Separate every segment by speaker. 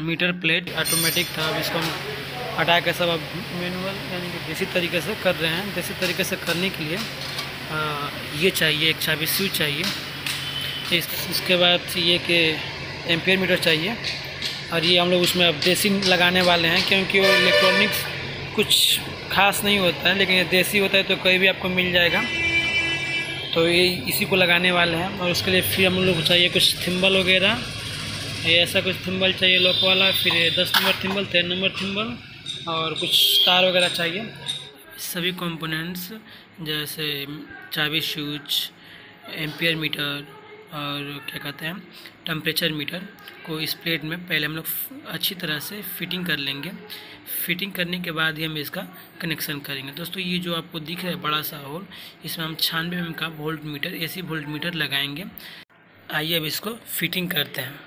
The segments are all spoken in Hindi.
Speaker 1: मीटर प्लेट ऑटोमेटिक था, अब इसको हम हटा के सब अब मैनुअल यानी कि देसी तरीके से कर रहे हैं। देसी तरीके से करने के लिए ये चाहिए, एक चाबी स्विच चाहिए, इसके बाद ये कि एम्पियर मीटर चाहिए, और ये हम लोग उसमें अब देसी लगाने वाले हैं, क्योंकि वो इलेक्ट्रॉनिक्स कुछ खास नहीं होता है, लेकिन ये देसी होता है तो कहीं भी आपको मिल जाएगा। तो ये इसी को लगाने वाले हैं, और उसके लिए फिर हम लोग को चाहिए कुछ थिम्बल वगैरह, ये ऐसा कुछ थिम्बल चाहिए लॉक वाला, फिर 10 नंबर थिम्बल, 13 नंबर थिम्बल, और कुछ तार वगैरह चाहिए। सभी कंपोनेंट्स जैसे चाबी स्विच, एम्पियर मीटर और क्या कहते हैं टेम्परेचर मीटर को इस प्लेट में पहले हम लोग अच्छी तरह से फिटिंग कर लेंगे। फिटिंग करने के बाद ही हम इसका कनेक्शन करेंगे। दोस्तों ये जो आपको दिख रहा है बड़ा सा होल, इसमें हम 96 mm का voltmeter, AC voltmeter लगाएंगे। आइए अब इसको फिटिंग करते हैं।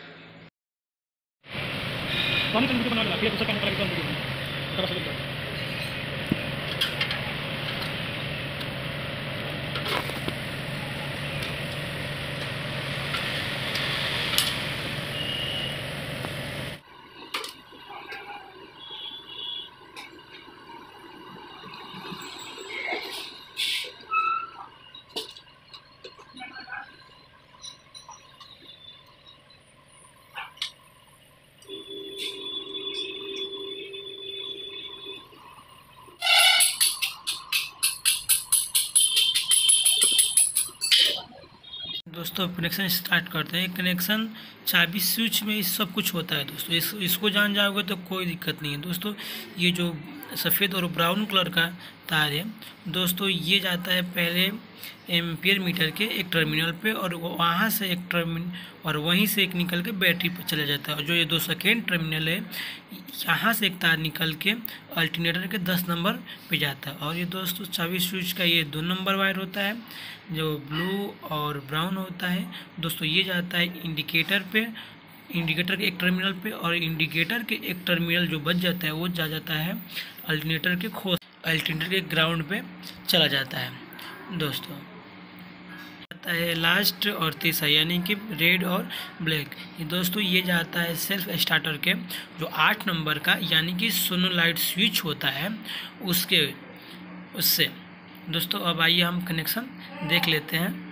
Speaker 1: दोस्तों कनेक्शन स्टार्ट करते हैं। कनेक्शन चाबी स्विच में इस सब कुछ होता है दोस्तों, इसको जान जाओगे तो कोई दिक्कत नहीं है। दोस्तों ये जो सफ़ेद और ब्राउन कलर का तार है दोस्तों, ये जाता है पहले एम्पियर मीटर के एक टर्मिनल पे, और वहाँ से एक टर्मिनल, और वहीं से एक निकल के बैटरी पर चला जाता है। और जो ये 2 सेकेंड टर्मिनल है, यहाँ से एक तार निकल के अल्टरनेटर के 10 नंबर पे जाता है। और ये दोस्तों चाबी स्विच का ये 2 नंबर वायर होता है जो ब्लू और ब्राउन होता है। दोस्तों ये जाता है इंडिकेटर पे, इंडिकेटर के एक टर्मिनल पे, और इंडिकेटर के एक टर्मिनल जो बच जाता है वो जाता है अल्टरनेटर के अल्टरनेटर के ग्राउंड पे चला जाता है। दोस्तों जाता है लास्ट और तीसरा यानी कि रेड और ब्लैक। ये दोस्तों ये जाता है सेल्फ स्टार्टर के जो 8 नंबर का यानी कि सोनोलाइट स्विच होता है उससे। दोस्तों अब आइए हम कनेक्शन देख लेते हैं।